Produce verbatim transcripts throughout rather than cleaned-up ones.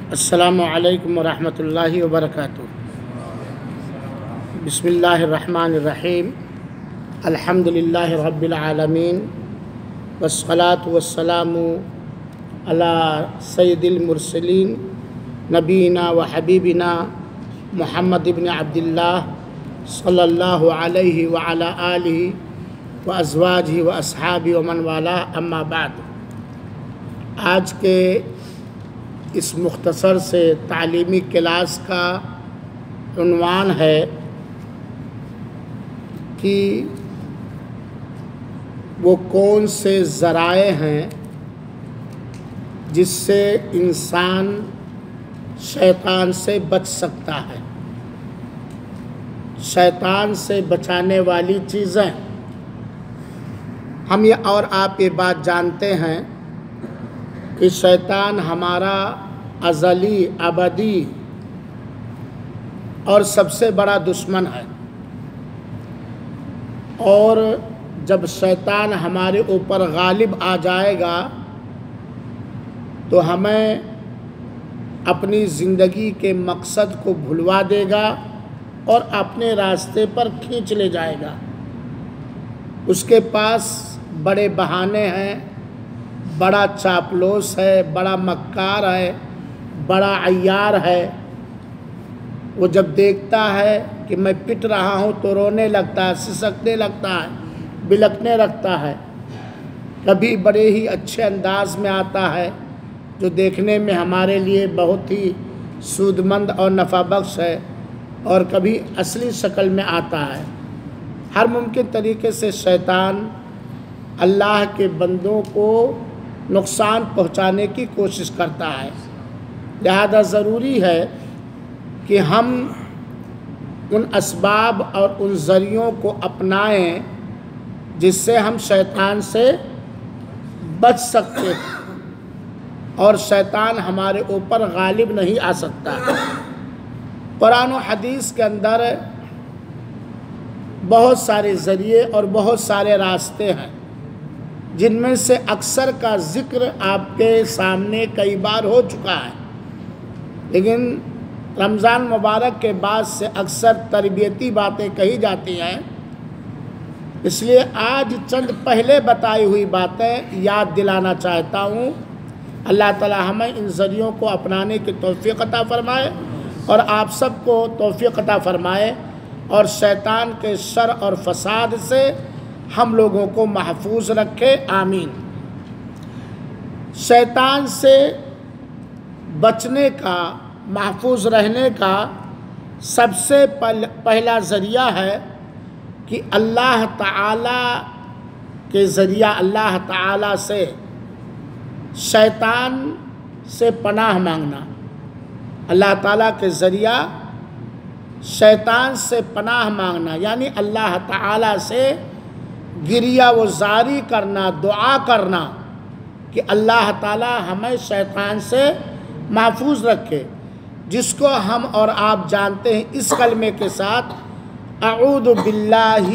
السلام علیکم ورحمۃ اللہ وبرکاتہ۔ بسم اللہ الرحمن الرحیم۔ الحمد للہ رب العالمین والصلاة والسلام علی سید المرسلین نبینا و حبیبنا محمد بن عبداللہ صلی اللہ علیہ وعلی آلہ و ازواجہ و اصحابہ ومن والاہ، اما بعد۔ آج کے اس مختصر سے تعلیمی کلاس کا عنوان ہے کہ وہ کون سے ذرائع ہیں جس سے انسان شیطان سے بچ سکتا ہے۔ شیطان سے بچانے والی چیزیں، ہم یہ اور آپ یہ بات جانتے ہیں کہ شیطان ہمارا ازلی ابدی اور سب سے بڑا دشمن ہے، اور جب شیطان ہمارے اوپر غالب آ جائے گا تو ہمیں اپنی زندگی کے مقصد کو بھلوا دے گا اور اپنے راستے پر کھینچ لے جائے گا۔ اس کے پاس بڑے بہانے ہیں، بڑا چاپلوس ہے، بڑا مکار ہے، بڑا عیار ہے۔ وہ جب دیکھتا ہے کہ میں پٹ رہا ہوں تو رونے لگتا ہے، سسکنے لگتا ہے، بلکنے لگتا ہے۔ کبھی بڑے ہی اچھے انداز میں آتا ہے جو دیکھنے میں ہمارے لیے بہت ہی سودمند اور نفع بخش ہے، اور کبھی اصلی شکل میں آتا ہے۔ ہر ممکن طریقے سے شیطان اللہ کے بندوں کو نقصان پہنچانے کی کوشش کرتا ہے، لہذا ضروری ہے کہ ہم ان اسباب اور ان ذریعوں کو اپنائیں جس سے ہم شیطان سے بچ سکتے ہیں اور شیطان ہمارے اوپر غالب نہیں آ سکتا۔ قرآن و حدیث کے اندر بہت سارے ذریعے اور بہت سارے راستے ہیں جن میں سے اکثر کا ذکر آپ کے سامنے کئی بار ہو چکا ہے، لیکن رمضان مبارک کے بعد سے اکثر تربیتی باتیں کہی جاتی ہیں، اس لیے آج چند پہلے بتائی ہوئی باتیں یاد دلانا چاہتا ہوں۔ اللہ تعالی ہمیں ان ذریعوں کو اپنانے کی توفیق عطا فرمائے اور آپ سب کو توفیق عطا فرمائے، اور شیطان کے شر اور فساد سے ہم لوگوں کو محفوظ رکھے، آمین۔ شیطان سے بچنے کا، محفوظ رہنے کا سب سے پہلا ذریعہ ہے کہ اللہ تعالیٰ کے ذریعہ اللہ تعالیٰ سے شیطان سے پناہ مانگنا۔ اللہ تعالیٰ کے ذریعہ شیطان سے پناہ مانگنا، یعنی اللہ تعالیٰ سے گریہ و زاری کرنا، دعا کرنا کہ اللہ تعالی ہمیں شیطان سے محفوظ رکھے، جس کو ہم اور آپ جانتے ہیں اس کلمے کے ساتھ اعوذ باللہ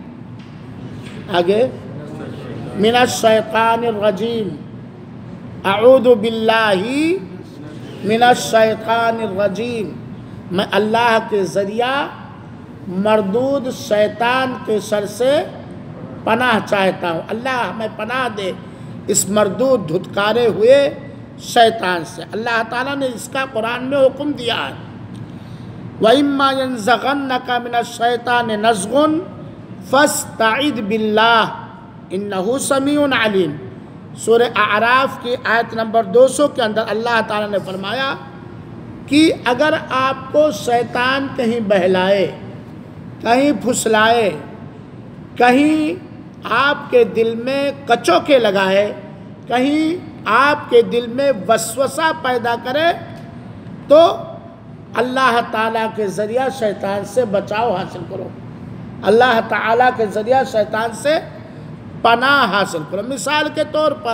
آگے من الشیطان الرجیم، اعوذ باللہ من الشیطان الرجیم، میں اللہ کے ذریعہ مردود شیطان کے شر سے پناہ چاہتا ہوں۔ اللہ ہمیں پناہ دے اس مردود دھتکارے ہوئے شیطان سے۔ اللہ تعالیٰ نے اس کا قرآن میں حکم دیا ہے، وَإِمَّا يَنزَغَنَّكَ مِنَ الشَّيْطَانِ نَزْغٌ فَاسْتَعِذْ بِاللَّهِ إِنَّهُ سَمِيعٌ عَلِيمٌ۔ سورہ اعراف کی آیت نمبر دو سو کے اندر اللہ تعالیٰ نے فرمایا کہ اگر آپ کو شیطان کہیں بہلائے، کہیں پھسلائے، کہیں آپ کے دل میں کچوکے لگائے، کہیں آپ کے دل میں وسوسہ پیدا کرے، تو اللہ تعالیٰ کے ذریعہ شیطان سے بچاؤ حاصل کرو، اللہ تعالیٰ کے ذریعہ شیطان سے پناہ حاصل کرو۔ مثال کے طور پر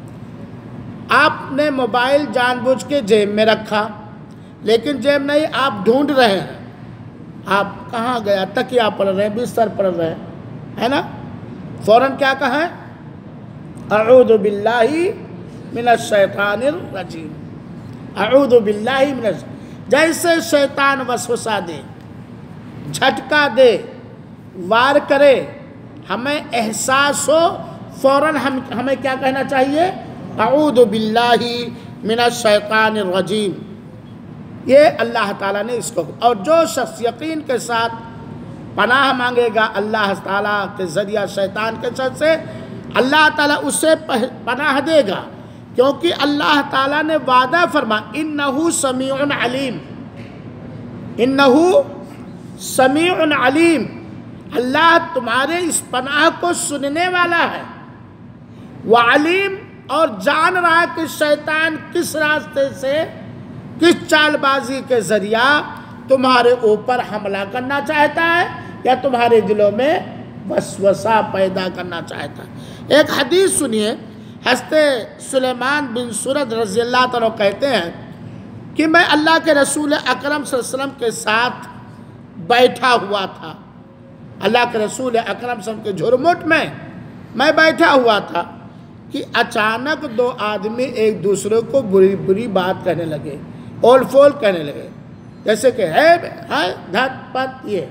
آپ نے موبائل جان بوجھ کے جیب میں رکھا، لیکن جیب نہیں، آپ ڈھونڈ رہے ہیں، آپ کہاں گیا، تکیہ پڑ رہے ہیں، بستر پڑ رہے ہیں، ہے نا، فوراً کیا کہیں، اعوذ باللہ من الشیطان الرجیم۔ اعوذ باللہ من الش... جیسے شیطان وسوسہ دے، جھٹکا دے، وار کرے، ہمیں احساس ہو، فوراً ہم ہمیں کیا کہنا چاہیے؟ اعوذ باللہ من الشیطان الرجیم۔ یہ اللہ تعالیٰ نے اس کو، اور جو شخص یقین کے ساتھ پناہ مانگے گا اللہ تعالیٰ کے ذریعہ شیطان کے شر سے، اللہ تعالیٰ اسے پناہ دے گا، کیونکہ اللہ تعالیٰ نے وعدہ فرما انہو سمیع علیم، انہو سمیع علیم، اللہ تمہارے اس پناہ کو سننے والا ہے، وعلیم، اور جان رہا ہے کہ شیطان کس راستے سے، کس چال بازی کے ذریعہ تمہارے اوپر حملہ کرنا چاہتا ہے یا تمہارے دلوں میں وسوسہ پیدا کرنا چاہتا ہے۔ ایک حدیث سنیے، حضرت سلیمان بن سرد رضی اللہ عنہ کہتے ہیں کہ میں اللہ کے رسول اکرم صلی اللہ علیہ وسلم کے ساتھ بیٹھا ہوا تھا، اللہ کے رسول اکرم صلی اللہ علیہ وسلم کے جھرمٹ میں میں بیٹھا ہوا تھا کہ اچانک دو آدمی ایک دوسرے کو بری بری بات کہنے لگے، اول فول کہنے لگے، جیسے کہ ہے ہے دھت پت، یہ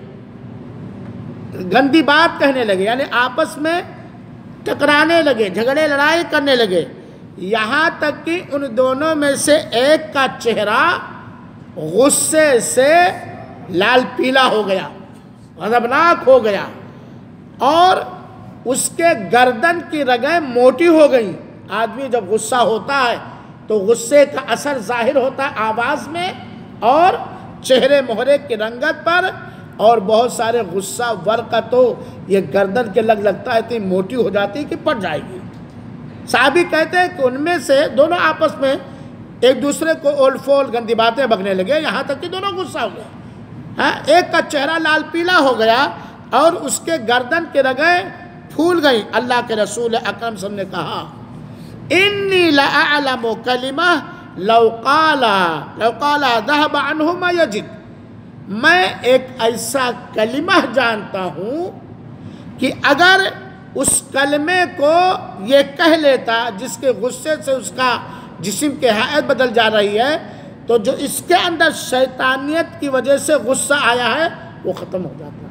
گندی بات کہنے لگے، یعنی آپس میں ٹکرانے لگے، جھگڑے لڑائی کرنے لگے، یہاں تک کہ ان دونوں میں سے ایک کا چہرہ غصے سے لال پیلا ہو گیا، غضبناک ہو گیا، اور اس کے گردن کی رگیں موٹی ہو گئیں۔ آدمی جب غصہ ہوتا ہے تو غصے کا اثر ظاہر ہوتا ہے آواز میں اور چہرے مہرے کی رنگت پر، اور بہت سارے غصہ ورقہ تو یہ گردن کے لگ لگتا ہے، اتنی موٹی ہو جاتی کہ پڑ جائے گی۔ صحابی کہتے ہیں کہ ان میں سے دونوں آپس میں ایک دوسرے کو اول فول گندی باتیں بکنے لگے، یہاں تک کہ دونوں غصہ ہو گئے، ہاں، ایک کا چہرہ لال پیلا ہو گیا اور اس کے گردن کے رگیں پھول گئیں۔ اللہ کے رسول اکرم صلی اللہ علیہ وسلم نے کہا انی لأعلم کلمہ لو قالا لو قالا ذهب عنہ ما یجد، میں ایک ایسا کلمہ جانتا ہوں کہ اگر اس کلمے کو یہ کہہ لیتا جس کے غصے سے اس کا جسم کی حالت بدل جا رہی ہے، تو جو اس کے اندر شیطانیت کی وجہ سے غصہ آیا ہے وہ ختم ہو جاتا ہے۔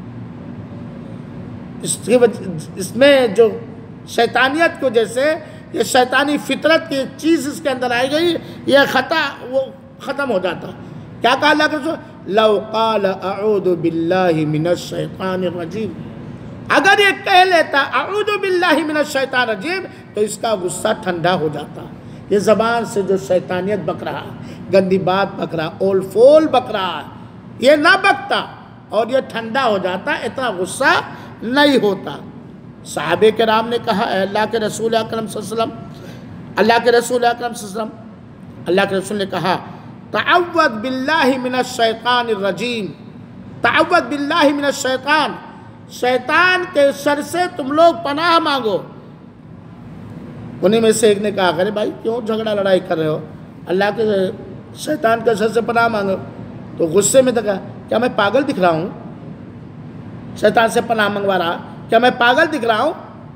اس کی وجہ اس میں جو شیطانیت کی وجہ سے یہ شیطانی فطرت کی چیز اس کے اندر آئی گئی، یہ خطا وہ ختم ہو جاتا۔ کیا کہا اللہ کے رسول؟ لو قال اعوذ باللہ من الشیطان الرجیم، اگر یہ کہہ لیتا اعوذ باللہ من الشیطان الرجیم تو اس کا غصہ ٹھنڈا ہو جاتا۔ یہ زبان سے جو شیطانیت بک رہا ہے، گندی بات بک رہا، اول فول بک رہا ہے، یہ نہ بکتا اور یہ ٹھنڈا ہو جاتا، اتنا غصہ نہیں ہوتا۔ صحابہ کرام نے کہا اے اللہ کے رسول اکرم صلی اللہ علیہ وسلم، اللہ کے رسول اکرم صلی اللہ علیہ وسلم، اللہ کے رسول نے کہا تعوذ باللہ من الشیطان الرجیم، تعوذ باللہ من الشیطان، شیطان کے شر سے تم لوگ پناہ مانگو۔ انہیں میں سے ایک نے کہا کہ بھائی کیوں جھگڑا لڑائی کر رہے ہو، اللہ کے شیطان کے شر سے پناہ مانگو۔ تو غصے میں تو کہا کیا میں پاگل دکھ رہا ہوں، شیطان سے پناہ منگوا رہا، کیا میں پاگل دکھ رہا ہوں؟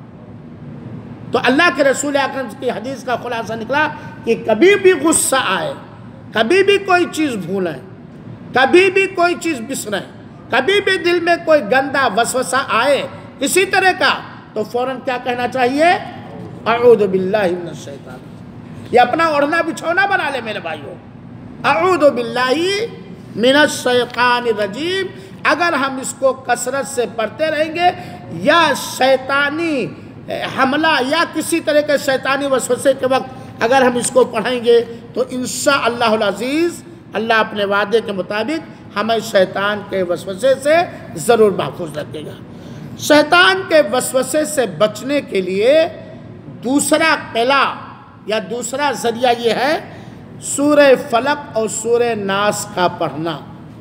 تو اللہ کے رسول اکرم کی حدیث کا خلاصہ نکلا کہ کبھی بھی غصہ آئے، کبھی بھی کوئی چیز بھولیں، کبھی بھی کوئی چیز بسریں، کبھی بھی دل میں کوئی گندا وسوسہ آئے کسی طرح کا، تو فوراً کیا کہنا چاہیے؟ اعوذ باللہ من الشیطان۔ یہ اپنا اوڑھنا بچھونا بنا لے میرے بھائیوں، اعوذ باللہ من الشیطان الرجیم۔ اگر ہم اس کو کثرت سے پڑھتے رہیں گے، یا شیطانی حملہ یا کسی طرح کے شیطانی وسوسے کے وقت اگر ہم اس کو پڑھیں گے تو انشاءاللہ العزیز اللہ اپنے وعدے کے مطابق ہمیں شیطان کے وسوسے سے ضرور محفوظ رکھے گا۔ شیطان کے وسوسے سے بچنے کے لیے دوسرا قلعہ یا دوسرا ذریعہ یہ ہے سورہ فلق اور سورہ ناس کا پڑھنا۔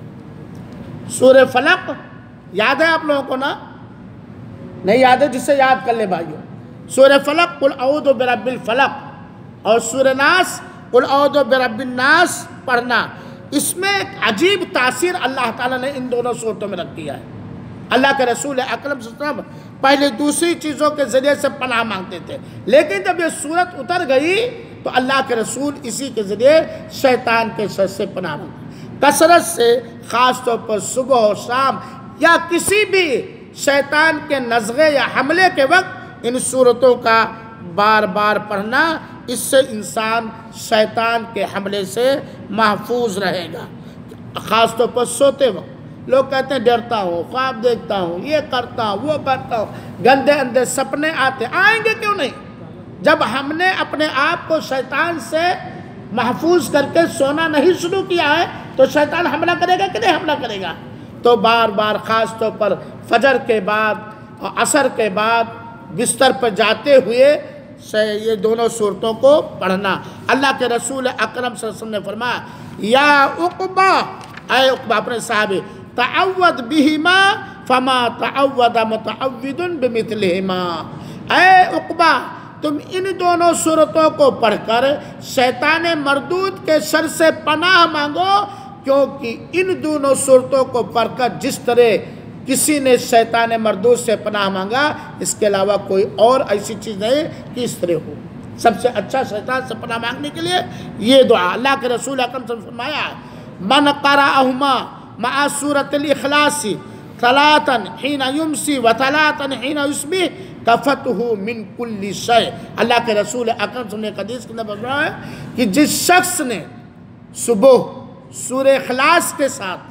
سورہ فلق یاد ہے آپ لوگوں کو نا؟ نہیں یاد ہے جسے یاد کر لیں بھائیوں۔ سورہ فلق قل اعوذ برب الفلق اور سورہ ناس قل اعوذ برب الناس پڑھنا۔ اس میں ایک عجیب تاثیر اللہ تعالیٰ نے ان دونوں صورتوں میں رکھ دیا ہے۔ اللہ کے رسول اکرم صلی اللہ علیہ وسلم پہلے دوسری چیزوں کے ذریعے سے پناہ مانگتے تھے، لیکن جب یہ صورت اتر گئی تو اللہ کے رسول اسی کے ذریعے شیطان کے شر سے پناہ مانگتے، کثرت سے، خاص طور پر صبح و شام یا کسی بھی شیطان کے نزغے یا حملے کے وقت ان صورتوں کا بار بار پڑھنا، اس سے انسان شیطان کے حملے سے محفوظ رہے گا۔ خاص طور پر سوتے وقت لوگ کہتے ہیں ڈرتا ہوں، خواب دیکھتا ہوں، یہ کرتا ہوں، وہ کرتا ہوں، گندے اندے سپنے آتے، آئیں گے کیوں نہیں؟ جب ہم نے اپنے آپ کو شیطان سے محفوظ کر کے سونا نہیں شروع کیا ہے تو شیطان حملہ کرے گا کہ نہیں حملہ کرے گا؟ تو بار بار خاص طور پر فجر کے بعد اور عصر کے بعد بستر پر جاتے ہوئے یہ دونوں صورتوں کو پڑھنا۔ اللہ کے رسول اکرم صلی اللہ علیہ وسلم نے فرمایا، یا عقبہ، اے عقبہ اپنے صحابی، تعوذ بہما فما تعوذ متعوذ بمثلہما، اے عقبہ تم ان دونوں صورتوں کو پڑھ کر شیطان مردود کے شر سے پناہ مانگو، کیونکہ ان دونوں صورتوں کو پڑھ کر جس طرح کسی نے شیطان مردود سے پناہ مانگا، اس کے علاوہ کوئی اور ایسی چیز نہیں کہ اس طرح ہو۔ سب سے اچھا شیطان سے پناہ مانگنے کے لیے یہ دعا، اللہ کے رسول اکرم صلی اللہ علیہ وسلم نے فرمایا، من قرأہما مع سورۃ الاخلاص ثلاثا حین یمسی و ثلاثا حین یصبح کفتہ من کل شیء۔ اللہ کے رسول اکرم صلی اللہ علیہ وسلم نے ایک حدیث کے اندر فرمایا کہ جس شخص نے صبح سورہ اخلاص کے ساتھ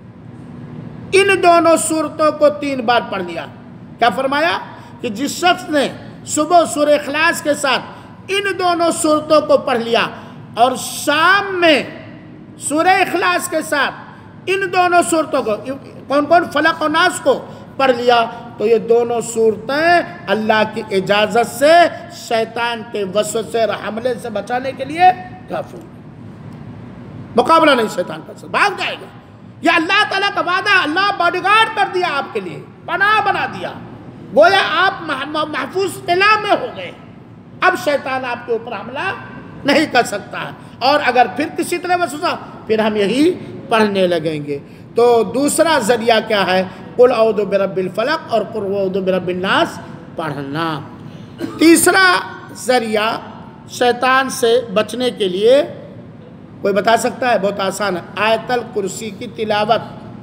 ان دونوں صورتوں کو تین بار پڑھ لیا، کیا فرمایا کہ جس شخص نے صبح سورہ اخلاص کے ساتھ ان دونوں صورتوں کو پڑھ لیا اور شام میں سورہ اخلاص کے ساتھ ان دونوں صورتوں کو، کون کون؟ فلق و ناس کو پڑھ لیا، تو یہ دونوں صورتیں اللہ کی اجازت سے شیطان کے وسوسے اور حملے سے بچانے کے لیے کافی، مقابلہ نہیں شیطان کا، ساتھ بھاگ جائے گا۔ یہ اللہ تعالیٰ کا وعدہ، اللہ باڈی گارڈ کر دیا آپ کے لیے، پناہ بنا دیا، گویا آپ محفوظ قلعہ میں ہو گئے، اب شیطان آپ کے اوپر حملہ نہیں کر سکتا ہے۔ اور اگر پھر کسی طرح وسوسہ، پھر ہم یہی پڑھنے لگیں گے۔ تو دوسرا ذریعہ کیا ہے؟ قل اعوذ برب الفلق اور قل اعوذ برب الناس پڑھنا۔ تیسرا ذریعہ شیطان سے بچنے کے لیے کوئی بتا سکتا ہے؟ بہت آسان ہے، آیت الکرسی کی تلاوت۔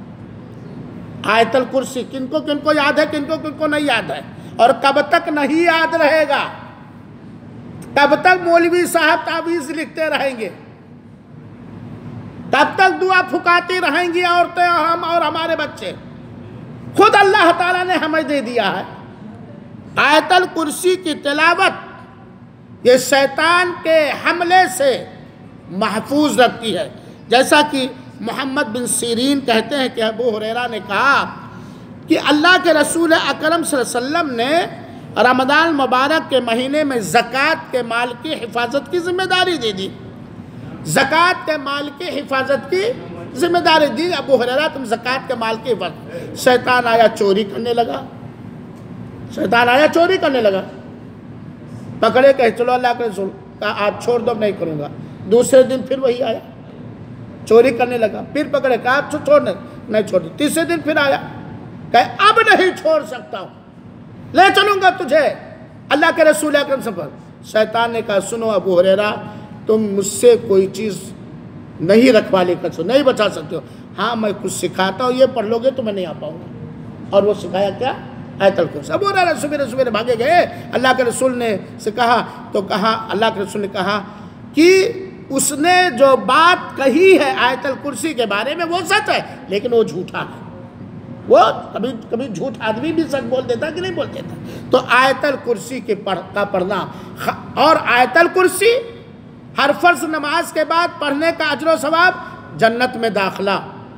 آیت الکرسی کن کو کن کو یاد ہے، کن کو کن کو نہیں یاد ہے؟ اور کب تک نہیں یاد رہے گا؟ کب تک مولوی صاحب تعویذ لکھتے رہیں گے؟ تب تک دعا پھکاتی رہیں گی عورتیں اور ہم اور ہمارے بچے؟ خود اللہ تعالیٰ نے ہمیں دے دیا ہے آیت الکرسی کی تلاوت، یہ شیطان کے حملے سے محفوظ رکھتی ہے۔ جیسا کہ محمد بن سیرین کہتے ہیں کہ ابو ہریرہ نے کہا کہ اللہ کے رسول اکرم صلی اللہ علیہ وسلم نے رمضان مبارک کے مہینے میں زکوٰۃ کے مال کی حفاظت کی ذمہ داری دے دی، زکوٰۃ کے مال کی حفاظت کی ذمہ داری دی۔ ابو ہریرہ تم زکوٰۃ کے مال کی حفاظت، شیطان آیا چوری کرنے لگا، شیطان آیا چوری کرنے لگا، پکڑے کہ چلو اللہ کے رسول، کہا آج چھوڑ دو، نہیں کروں گا۔ دوسرے دن پھر وہی آیا چوری کرنے لگا، پھر پکڑے کہا چھوڑنے، نہیں چھوڑ دی۔ تیسرے دن پھر آیا، کہا اب نہیں چھوڑ سکتا ہوں، لے چلوں گا تجھے اللہ کے رسول اکرم صلی اللہ علیہ وسلم۔ شیطان نے کہا سنو ابو ہریرہ، تم مجھ سے کوئی چیز نہیں رکھوا لے کر سو، نہیں بچا سکتے ہو، ہاں میں کچھ سکھاتا ہوں، یہ پڑھ لو گے تو میں نہیں آ پاؤں گا۔ اور وہ سکھایا کیا؟ آیت الکرسی۔ ابو ہریرہ سویرے سویرے بھاگے گئے، اللہ کے رسول نے سے کہا تو کہا، اللہ کے رسول نے کہا کہ اس نے جو بات کہی ہے آیت الکرسی کے بارے میں وہ سچ ہے، لیکن وہ جھوٹا ہے۔ وہ کبھی کبھی جھوٹ آدمی بھی سچ بول دیتا کہ نہیں بول دیتا۔ تو آیت الکرسی کے پڑھ کا پڑھنا، اور آیت الکرسی ہر فرض نماز کے بعد پڑھنے کا اجر و ثواب، جنت میں داخلہ،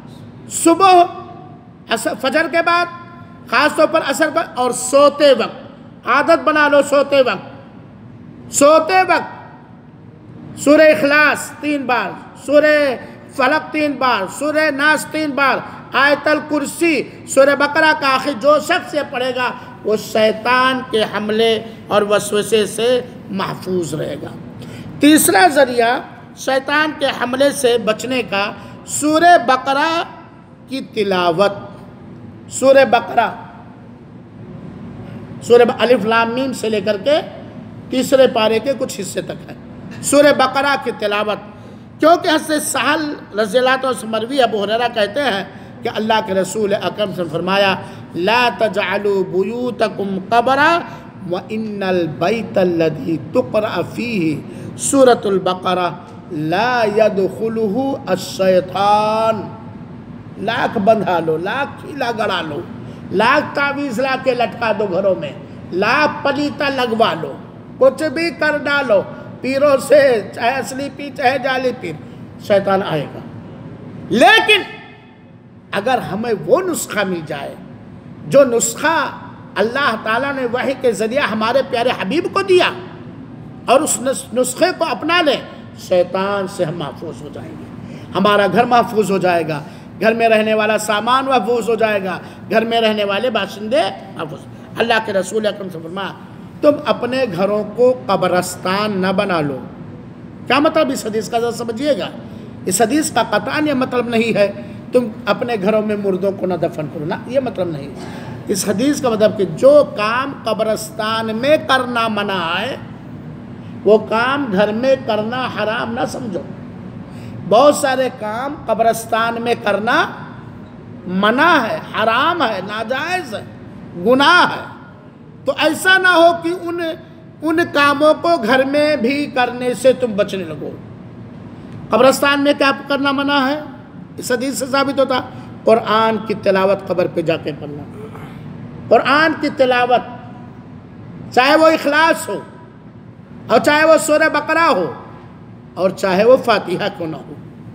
صبح فجر کے بعد، خاص طور پر عصر پر، اور سوتے وقت عادت بنا لو، سوتے وقت سوتے وقت سورہ اخلاص تین بار، سورہ فلق تین بار، سورہ ناس تین بار، آیت الکرسی، سورہ بقرہ کا آخر جو شخص یہ پڑھے گا وہ شیطان کے حملے اور وسوسے سے محفوظ رہے گا۔ تیسرا ذریعہ شیطان کے حملے سے بچنے کا، سورہ بقرہ کی تلاوت۔ سورہ بقرہ، سورہ الف لام میم سے لے کر کے تیسرے پارے کے کچھ حصے تک ہے، سورہ بقرہ کی تلاوت، کیونکہ حضرت سہل رضی اللہ عنہ سے مروی ابو ہریرہ کہتے ہیں کہ اللہ کے رسول اکرم سے فرمایا لا تجعلوا بیوتکم قبرا وان البیت الذی تقرأ فیہ سورۃ البقرہ لا يدخلہ الشیطان۔ لاکھ بندھا لو، لاکھ کھیلا گڑا لو، لاکھ تعویذ لا کے لٹکا دو گھروں میں، لاکھ پلیتا لگوا لو، کچھ بھی کر ڈالو پیروں سے، چاہے اصلی پیر چاہے جعلی پیر، شیطان آئے گا۔ لیکن اگر ہمیں وہ نسخہ مل جائے جو نسخہ اللہ تعالیٰ نے وحی کے ذریعہ ہمارے پیارے حبیب کو دیا، اور اس نسخے کو اپنا لیں، شیطان سے ہم محفوظ ہو جائیں گے، ہمارا گھر محفوظ ہو جائے گا، گھر میں رہنے والا سامان محفوظ ہو جائے گا، گھر میں رہنے والے باشندے محفوظ۔ اللہ کے رسول اکرم سے فرمایا تم اپنے گھروں کو قبرستان نہ بنا لو۔ کیا مطلب اس حدیث کا ذرا سمجھیے گا؟ اس حدیث کا قطعاً یہ مطلب نہیں ہے تم اپنے گھروں میں مردوں کو نہ دفن کرو، نہ، یہ مطلب نہیں۔ اس حدیث کا مطلب کہ جو کام قبرستان میں کرنا منع ہے وہ کام گھر میں کرنا حرام نہ سمجھو۔ بہت سارے کام قبرستان میں کرنا منع ہے، حرام ہے، ناجائز ہے، گناہ ہے، تو ایسا نہ ہو کہ ان ان کاموں کو گھر میں بھی کرنے سے تم بچنے لگو۔ قبرستان میں کیا کرنا منع ہے؟ اس حدیث سے ثابت ہوتا قرآن کی تلاوت قبر پہ جا کے پڑھنا۔ قرآن کی تلاوت چاہے وہ اخلاص ہو، اور چاہے وہ سورہ بقرہ ہو، اور چاہے وہ فاتحہ کیوں نہ ہو،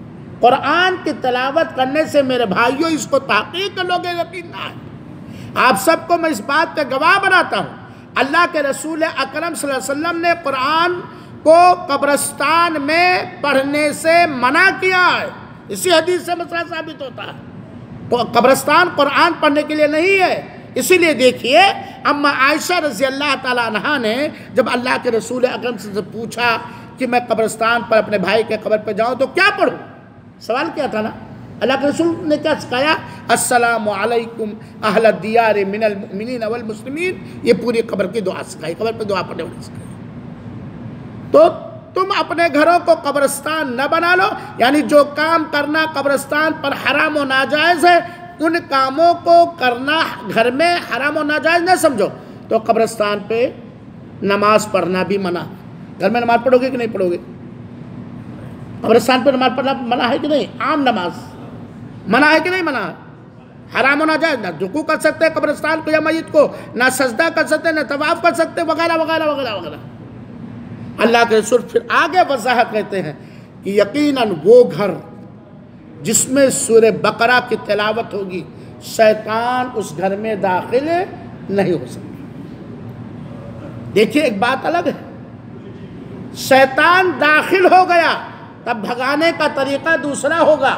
قرآن کی تلاوت کرنے سے میرے بھائیوں اس کو تحقیق لوگ یقین نہ ہے۔ آپ سب کو میں اس بات پہ گواہ بناتا ہوں، اللہ کے رسول اکرم صلی اللہ علیہ وسلم نے قرآن کو قبرستان میں پڑھنے سے منع کیا ہے۔ اسی حدیث سے مسئلہ ثابت ہوتا ہے، قبرستان قرآن پڑھنے کے لیے نہیں ہے۔ اسی لیے دیکھیے اما عائشہ رضی اللہ تعالیٰ عنہا نے جب اللہ کے رسول اکرم سے پوچھا کہ میں قبرستان پر اپنے بھائی کے قبر پہ جاؤں تو کیا پڑھوں، سوال کیا تھا نا، اللہ کے رسول نے کیا سکھایا؟ السلام علیکم اہل الدیار من المؤمنین والمسلمین، یہ پوری قبر کی دعا سکھائی، قبر پہ دعا پڑھنے والی سکھائی۔ تو تم اپنے گھروں کو قبرستان نہ بنا لو، یعنی جو کام کرنا قبرستان پر حرام و ناجائز ہے ان کاموں کو کرنا گھر میں حرام و ناجائز نہ سمجھو۔ تو قبرستان پہ نماز پڑھنا بھی منع۔ گھر میں نماز پڑھو گے کہ نہیں پڑھو گے؟ قبرستان پہ نماز پڑھنا منع ہے کہ نہیں؟ عام نماز منع ہے کہ نہیں منع؟ حرام و ناجائز، نہ رکوع کر سکتے قبرستان کو یا میت کو، نہ سجدہ کر سکتے، نہ طواف کر سکتے، وغیرہ وغیرہ وغیرہ وغیرہ۔ اللہ کے رسول پھر آگے وضاحت کرتے ہیں کہ یقیناً وہ گھر جس میں سورہ بقرہ کی تلاوت ہوگی شیطان اس گھر میں داخل نہیں ہو سکتا۔ دیکھیے ایک بات الگ ہے، شیطان داخل ہو گیا تب بھگانے کا طریقہ دوسرا ہوگا۔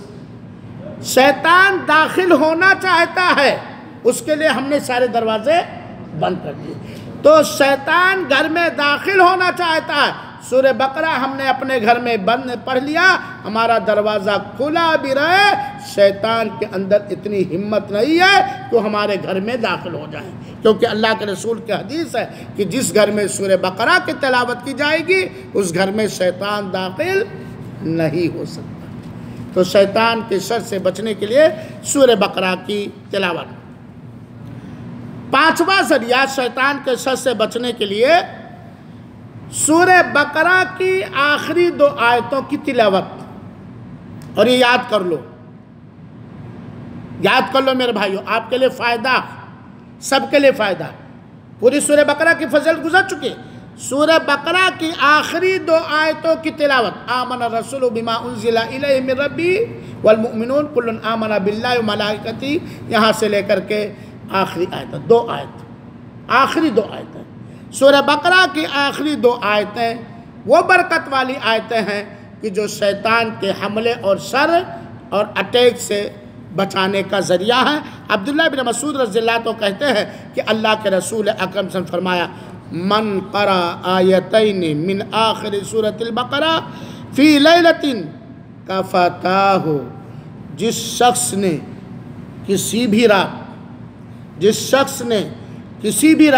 شیطان داخل ہونا چاہتا ہے، اس کے لیے ہم نے سارے دروازے بند کر دیے۔ تو شیطان گھر میں داخل ہونا چاہتا ہے، سورہ بقرہ ہم نے اپنے گھر میں بند پڑھ لیا، ہمارا دروازہ کھلا بھی رہے، شیطان کے اندر اتنی ہمت نہیں ہے کہ وہ ہمارے گھر میں داخل ہو جائے، کیونکہ اللہ کے رسول کی حدیث ہے کہ جس گھر میں سورہ بقرہ کی تلاوت کی جائے گی اس گھر میں شیطان داخل نہیں ہو سکتا۔ تو شیطان کے شر سے بچنے کے لیے سورہ بقرہ کی تلاوت۔ پانچواں ذریعہ شیطان کے شر سے بچنے کے لیے سورہ بقرہ کی آخری دو آیتوں کی تلاوت۔ اور یہ یاد کر لو، یاد کر لو میرے بھائیوں، آپ کے لیے فائدہ، سب کے لیے فائدہ۔ پوری سورہ بقرہ کی فضیلت گزر چکی، سورہ بقرہ کی آخری دو آیتوں کی تلاوت۔ آمن الرسول بما انزل الیہ من ربی والمؤمنون کل آمن باللہ وملائکتہ، یہاں سے لے کر کے آخری آیت، دو آیت، آخری دو آیتیں سورہ بقرہ کی آخری دو آیتیں وہ برکت والی آیتیں ہیں کہ جو شیطان کے حملے اور شر اور اٹیک سے بچانے کا ذریعہ ہے۔ عبداللہ بن مسعود رضی اللہ عنہ کہتے ہیں کہ اللہ کے رسول اکرم صلی اللہ علیہ وسلم فرمایا من قرأ آیتین من آخر سورۃ البقرہ فی لیلۃ کفتاہ، جس شخص نے کسی بھی رات جس شخص نے کسی بھی رات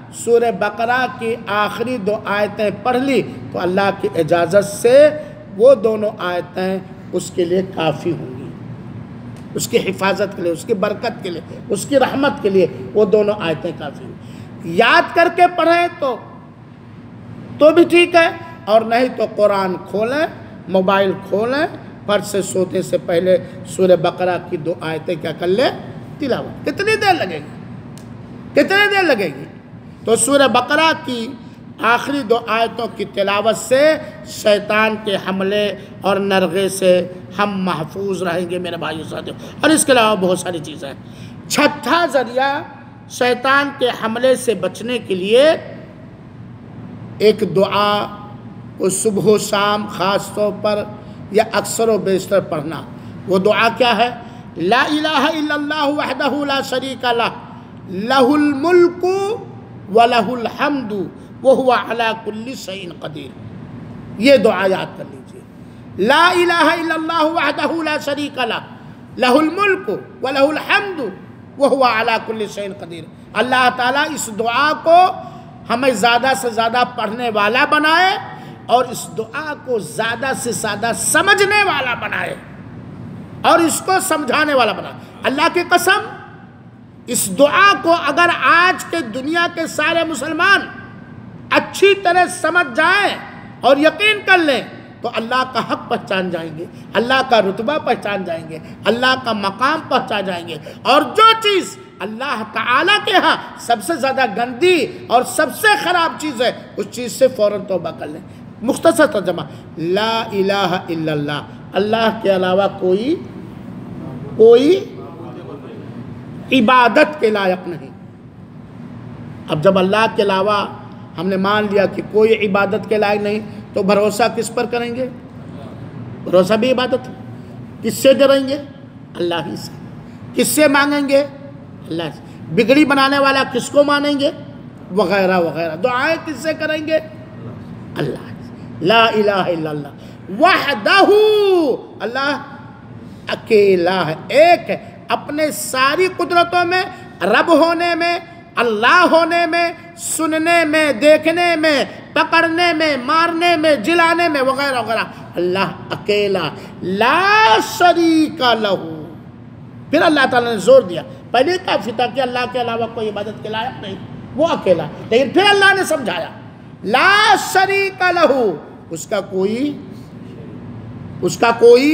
سورہ بقرہ کی آخری دو آیتیں پڑھ لی تو اللہ کی اجازت سے وہ دونوں آیتیں اس کے لیے کافی ہوں گی، اس کی حفاظت کے لیے، اس کی برکت کے لیے، اس کی رحمت کے لیے وہ دونوں آیتیں کافی ہوں گی۔ یاد کر کے پڑھیں تو تو بھی ٹھیک ہے، اور نہیں تو قرآن کھولیں، موبائل کھولیں، فرض سے سوتے سے پہلے سورہ بقرہ کی دو آیتیں کیا کر لیں، تلاوت۔ کتنی دیر لگے گی؟ کتنی دیر لگے گی؟ تو سورہ بقرہ کی آخری دو آیتوں کی تلاوت سے شیطان کے حملے اور نرغے سے ہم محفوظ رہیں گے میرے بھائیو ساتھیو۔ اور اس کے علاوہ بہت ساری چیزیں ہیں۔ چھٹا ذریعہ شیطان کے حملے سے بچنے کے لیے ایک دعا کو صبح و شام خاص طور پر یا اکثر و بیشتر پڑھنا۔ وہ دعا کیا ہے؟ لا الہ الا اللہ وحدہ لا شریک لہ لہ الملک ولہ الحمد وہو علی کل شیء قدیر۔ یہ دعا یاد کر لیجئے، لا الہ الا اللہ وحدہ لا شریک لہ لہ الملک ولہ الحمد وہو علی کل شیء قدیر۔ اللہ تعالیٰ اس دعا کو ہمیں زیادہ سے زیادہ پڑھنے والا بنائے اور اس دعا کو زیادہ سے زیادہ سمجھنے والا بنائے اور اس کو سمجھانے والا بنائے۔ اللہ کی قسم، اس دعا کو اگر آج کے دنیا کے سارے مسلمان اچھی طرح سمجھ جائیں اور یقین کر لیں تو اللہ کا حق پہچان جائیں گے، اللہ کا رتبہ پہچان جائیں گے، اللہ کا مقام پہچان جائیں گے، اور جو چیز اللہ تعالیٰ کے ہاں سب سے زیادہ گندی اور سب سے خراب چیز ہے اس چیز سے فوراً توبہ کر لیں۔ مختصر ترجمہ، لا الہ الا اللہ، اللہ کے علاوہ کوئی کوئی عبادت کے لائق نہیں۔ اب جب اللہ کے علاوہ ہم نے مان لیا کہ کوئی عبادت کے لائق نہیں تو بھروسہ کس پر کریں گے؟ بھروسہ بھی عبادت ہے۔ کس سے ڈریں گے؟ اللہ ہی سے۔ کس سے مانگیں گے؟ اللہ سے۔ بگڑی بنانے والا کس کو مانیں گے؟ وغیرہ وغیرہ۔ دعائیں کس سے کریں گے؟ اللہ سے۔ لا الہ الا اللہ وحدہ، اللہ اکیلا ہے، ایک ہے، اپنے ساری قدرتوں میں، رب ہونے میں، اللہ ہونے میں، سننے میں، دیکھنے میں، پکڑنے میں، مارنے میں، جلانے میں وغیرہ وغیرہ، اللہ اکیلا، لا شریک لہ۔ پھر اللہ تعالیٰ نے زور دیا، پہلے کافی تھا کہ اللہ کے علاوہ کوئی عبادت کے لائق نہیں، وہ اکیلا، لیکن پھر اللہ نے سمجھایا لا شریک لہ، اس کا کوئی اس کا کوئی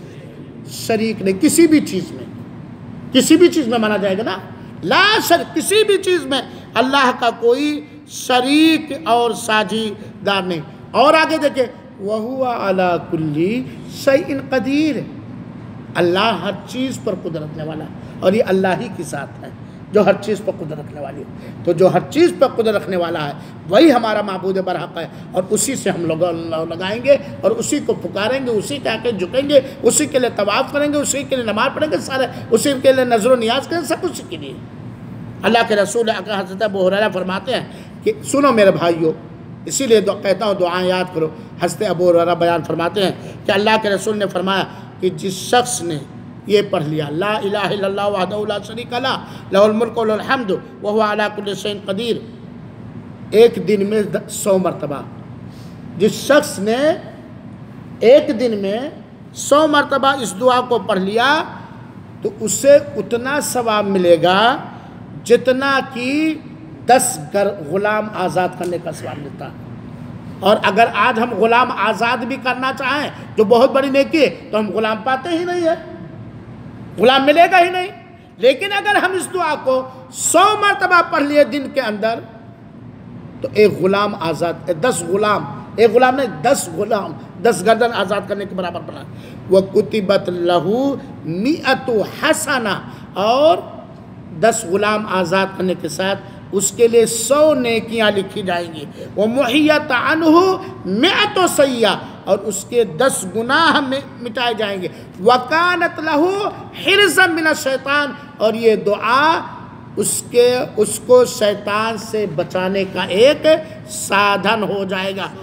شریک نہیں، کسی بھی چیز میں، کسی بھی چیز میں مانا جائے گا نا، لا شریک، کسی بھی چیز میں اللہ کا کوئی شریک اور ساجھیدار نہیں۔ اور آگے دیکھیں، وَهُوَ عَلَى كُلِّ شَيْءٍ قَدِيرٌ، اللہ ہر چیز پر قدرت رکھنے والا ہے، اور یہ اللہ ہی کی ذات ہے جو ہر چیز پر قدرت رکھنے والی ہے۔ تو جو ہر چیز پر قدرت رکھنے والا ہے وہی ہمارا معبود برحق ہے، اور اسی سے ہم لوگ لگائیں گے اور اسی کو پکاریں گے، اسی کے آگے جھکیں گے، اسی کے لیے طواف کریں گے، اسی کے لیے نماز پڑھیں گے، سارے اسی کے لیے نظر و نیاز کریں، سب اسی کے لیے۔ اللہ کے رسول حضرت ابو ہریرہ فرماتے ہیں کہ سنو میرے بھائیو، اسی لیے کہتا ہوں دعائیں یاد کرو۔ حضرت ابو ہریرہ بیان فرماتے ہیں کہ اللہ کے رسول نے فرمایا کہ جس شخص نے یہ پڑھ لیا، لا الہ الا اللہ وحدہ لا شریک لہ لہ الملک و لہ الحمد وہو علی کل شیء قدیر، ایک دن میں سو مرتبہ، جس شخص نے ایک دن میں سو مرتبہ اس دعا کو پڑھ لیا تو اسے اتنا ثواب ملے گا جتنا کہ دس غلام آزاد کرنے کا ثواب ملتا ہے۔ اور اگر آج ہم غلام آزاد بھی کرنا چاہیں جو بہت بڑی نیکی ہے تو ہم غلام پاتے ہی نہیں ہے، غلام ملے گا ہی نہیں۔ لیکن اگر ہم اس دعا کو سو مرتبہ پڑھ لیے دن کے اندر تو ایک غلام آزاد، دس غلام، ایک غلام نے دس غلام، دس گردن آزاد کرنے کے برابر بنا۔ وَكُتِبَتْ لَهُ مِئَةُ حَسَنَةٍ، اور دس غلام آزاد کرنے کے ساتھ اس کے لیے سو نیکیاں لکھی جائیں گی۔ وَمُحِيَّتْ عَنْهُ مِئَةُ سَيِّئَةٍ، اور اس کے دس گناہ مٹائے جائیں گے۔ وَكَانَتْ لَهُ حِرْزًا مِنَ الشَّيْطَانِ، اور یہ دعا اس کے اس کو شیطان سے بچانے کا ایک سادھن ہو جائے گا،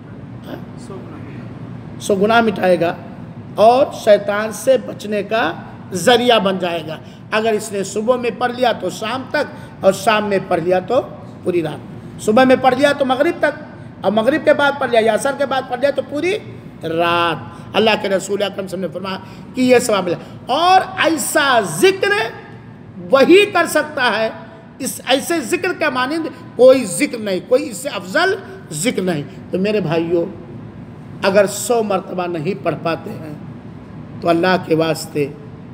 سو گناہ مٹائے گا اور شیطان سے بچنے کا ذریعہ بن جائے گا۔ اگر اس نے صبح میں پڑھ لیا تو شام تک، اور شام میں پڑھ لیا تو پوری رات، صبح میں پڑھ لیا تو مغرب تک، اور مغرب کے بعد پڑھ لیا یا عصر کے بعد پڑھ لیا تو پوری رات۔ اللہ کے رسول اکرم صلی اللہ علیہ وسلم نے فرمایا کہ یہ ثواب ہے، اور ایسا ذکر وہی کر سکتا ہے، اس ایسے ذکر کا مانند کوئی ذکر نہیں، کوئی اس سے افضل ذکر نہیں۔ تو میرے بھائیوں، اگر سو مرتبہ نہیں پڑھ پاتے ہیں تو اللہ کے واسطے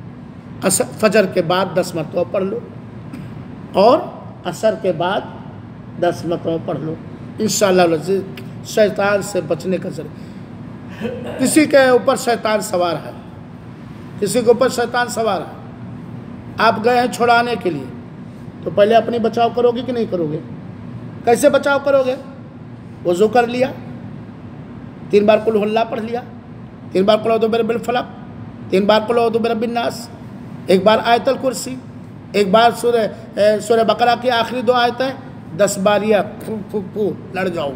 فجر کے بعد دس مرتبہ پڑھ لو، اور عصر کے بعد دس مرتبہ پڑھ لو، انشاءاللہ العزیز شیطان سے بچنے کا ذریعہ۔ کسی کے اوپر شیطان سوار ہے، کسی کے اوپر شیطان سوار ہے، آپ گئے ہیں چھڑانے کے لیے، تو پہلے اپنی بچاؤ کرو گے کہ نہیں کرو گے؟ کیسے بچاؤ کرو گے؟ وضو کر لیا، تین بار قل اللہ پڑھ لیا، تین بار قل اعوذ برب الفلق، تین بار قل اعوذ برب الناس، ایک بار آیت الکرسی، ایک بار سورہ سورہ بقرہ کی آخری دو آیتیں، دس بار یہ پھو پھو پھو لڑ جاؤ۔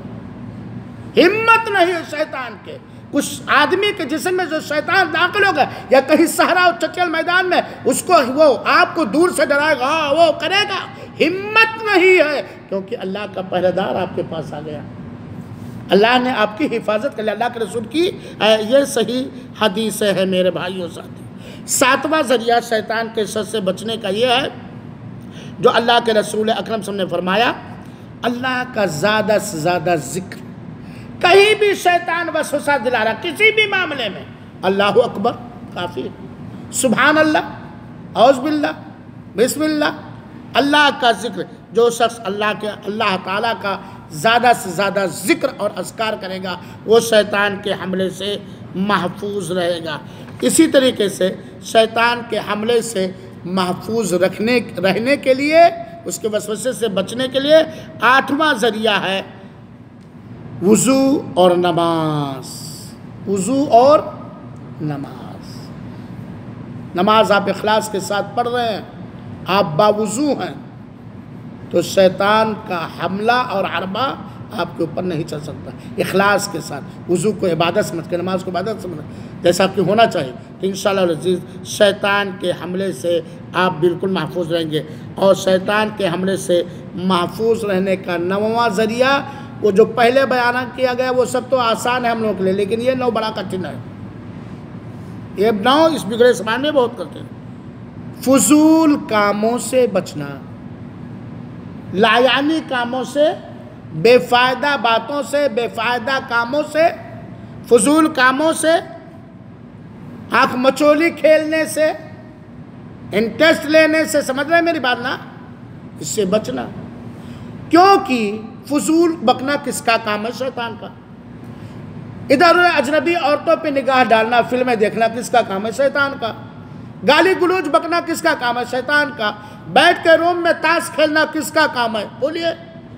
ہمت نہیں ہے شیطان کے، کچھ آدمی کے جسم میں جو شیطان داخل ہوگا یا کہیں صحرا اور چچل میدان میں، اس کو وہ آپ کو دور سے ڈرائے گا، وہ کرے گا، ہمت نہیں ہے، کیونکہ اللہ کا پہرے دار آپ کے پاس آ گیا، اللہ نے آپ کی حفاظت کر لیا۔ اللہ کے رسول کی یہ صحیح حدیث ہے میرے بھائیوں ساتھی۔ ساتواں ذریعہ شیطان کے شر سے بچنے کا یہ ہے جو اللہ کے رسول اکرم صلی اللہ علیہ وسلم نے فرمایا، اللہ کا زیادہ سے زیادہ ذکر۔ کہیں بھی شیطان وسوسہ دلا رہا، کسی بھی معاملے میں، اللہ اکبر کافی، سبحان اللہ، اعوذ باللہ، بسم اللہ، اللہ کا ذکر۔ جو شخص اللہ کے اللہ تعالیٰ کا زیادہ سے زیادہ ذکر اور اذکار کرے گا وہ شیطان کے حملے سے محفوظ رہے گا۔ اسی طریقے سے شیطان کے حملے سے محفوظ رکھنے رہنے کے لیے، اس کے وسوسے سے بچنے کے لیے آٹھواں ذریعہ ہے وضو اور نماز۔ وضو اور نماز نماز آپ اخلاص کے ساتھ پڑھ رہے ہیں، آپ باوضو ہیں، تو شیطان کا حملہ اور حربہ آپ کے اوپر نہیں چل سکتا۔ اخلاص کے ساتھ وضو کو عبادت سمجھ کے، نماز کو عبادت سمجھ جیسا کہ ہونا چاہیے، تو انشاءاللہ العزیز شیطان کے حملے سے آپ بالکل محفوظ رہیں گے۔ اور شیطان کے حملے سے محفوظ رہنے کا نواں ذریعہ، وہ جو پہلے بیان کیا گیا وہ سب تو آسان ہے ہم لوگوں کے لیے، لیکن یہ نو بڑا کٹھن ہے، یہ نو اس بگڑے زمانے میں بہت کرتے ہیں۔ فضول کاموں سے بچنا، لایانی کاموں سے، بے فائدہ باتوں سے، بے فائدہ کاموں سے، فضول کاموں سے، آنکھ مچولی کھیلنے سے، انٹرسٹ لینے سے، سمجھ رہے ہیں میری بات نا؟ اس سے بچنا، کیونکہ فضول بکنا کس کا کام ہے؟ شیطان کا۔ ادھر اجنبی عورتوں پہ نگاہ ڈالنا، فلمیں دیکھنا کس کا کام ہے؟ شیطان کا۔ گالی گلوچ بکنا کس کا کام ہے؟ شیطان کا۔ بیٹھ کے روم میں تاش کھیلنا کس کا کام ہے؟ بولیے،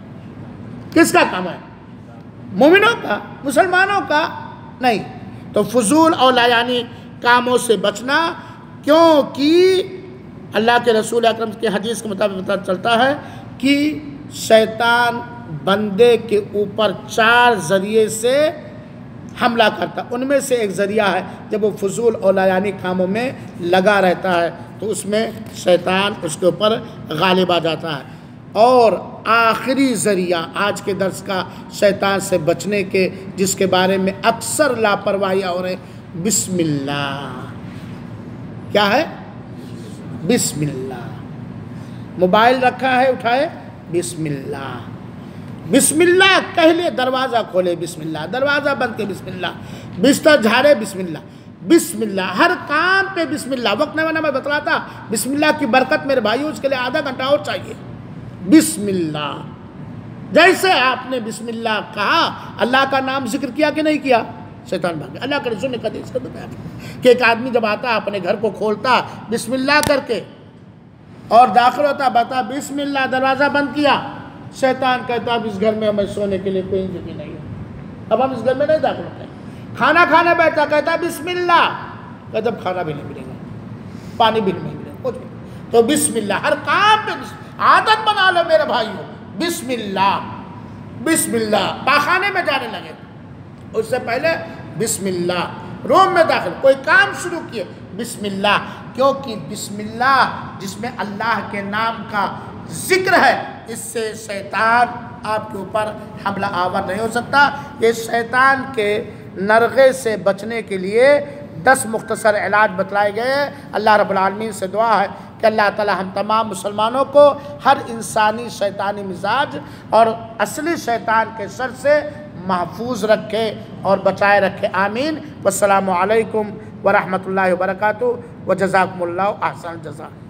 کس کا کام ہے؟ مومنوں کا، مسلمانوں کا نہیں۔ تو فضول اور لایانی کاموں سے بچنا، کیونکہ اللہ کے رسول اکرم کی حدیث کے مطابق پتہ چلتا ہے کہ شیطان بندے کے اوپر چار ذریعے سے حملہ کرتا، ان میں سے ایک ذریعہ ہے جب وہ فضول اور لایانی کاموں میں لگا رہتا ہے تو اس میں شیطان اس کے اوپر غالب آ جاتا ہے۔ اور آخری ذریعہ آج کے درس کا شیطان سے بچنے کے، جس کے بارے میں اکثر لاپرواہیاں ہو رہے، بسم اللہ۔ کیا ہے؟ بسم اللہ۔ موبائل رکھا ہے، اٹھائے، بسم اللہ، بسم اللہ کہہ لے، دروازہ کھولے بسم اللہ، دروازہ بند کے بسم اللہ، بستر جھاڑے بسم اللہ، بسم اللہ، ہر کام پہ بسم اللہ۔ وقت نہیں میں بتلاتا، بسم اللہ کی برکت میرے بھائیوں، اس کے لیے آدھا گھنٹہ اور چاہیے۔ بسم اللہ، جیسے آپ نے بسم اللہ کہا، اللہ کا نام ذکر کیا کہ نہیں کیا؟ شیطان بھاگ گیا۔ اللہ کے رسول نے کہا اس کا بتایا کہ ایک آدمی جب آتا اپنے گھر کو کھولتا بسم اللہ کر کے اور داخل ہوتا، بتا بسم اللہ، دروازہ بند کیا، شیطان کہتا اب اس گھر میں ہمیں سونے کے لیے کوئی جگہ نہیں ہے، اب ہم اس گھر میں نہیں داخل ہوتے۔ کھانا کھانے بیٹھتا، کہتا بسم اللہ، کہتا اب کھانا بھی نہیں ملے گا، پانی بھی نہیں ملے گا۔ تو بسم اللہ ہر کام پہ عادت بنا لو میرے بھائیوں، بسم اللہ، بسم اللہ۔ پاخانے میں جانے لگے اس سے پہلے بسم اللہ، روم میں داخل کوئی کام شروع کیے بسم اللہ، کیونکہ بسم اللہ جس میں اللہ کے نام کا ذکر ہے اس سے شیطان آپ کے اوپر حملہ آور نہیں ہو سکتا۔ یہ شیطان کے نرغے سے بچنے کے لیے دس مختصر علاج بتلائے گئے ہیں۔ اللہ رب العالمین سے دعا ہے کہ اللہ تعالی ہم تمام مسلمانوں کو ہر انسانی شیطانی مزاج اور اصلی شیطان کے شر سے محفوظ رکھے اور بچائے رکھے، آمین۔ والسلام علیکم ورحمۃ اللہ وبرکاتہ، وجزاکم اللہ احسن الجزاء۔